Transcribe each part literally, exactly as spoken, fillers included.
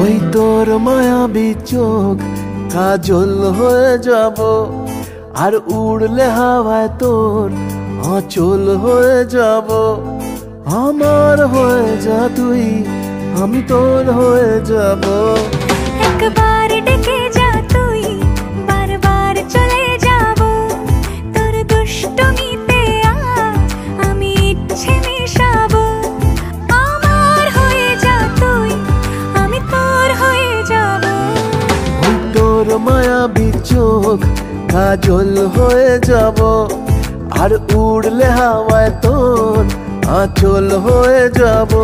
ওই তোর মায়াবী চোখ কাজল হয়ে যাব, আর উড়লে হাওয়ায় তোর আঁচল হয়ে যাব। আমার হয়ে যা তুই, আমি তোর হয়ে যাব। একবার ডেকে যা তুই, বারবার চলে যাব। তোর দুষ্টমিতে আজ আমি ইচ্ছে মেশাবো। আমার হয়ে যা তুই, আমি তোর হয়ে যাব। ওই তোর মায়াবী চোখ কাজল হয়ে যাব, আর উড়লে হাওয়ায় তোর আঁচল হয়ে যাব।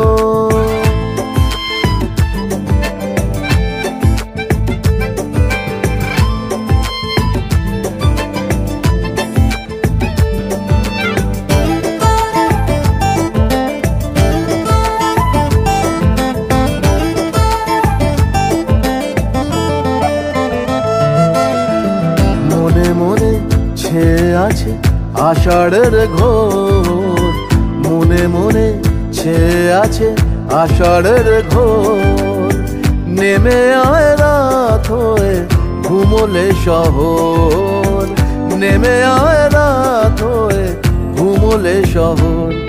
মনে মনে ছেয়ে আছে আষাঢ়ের ঘোর, মনে মনে ছেয়ে আছে আষাঢ়ের ঘোর। নেমে আয় রাত হয়ে ঘুমোলে শহর, নেমে আয় রাত হয়ে ঘুমোলে শহর।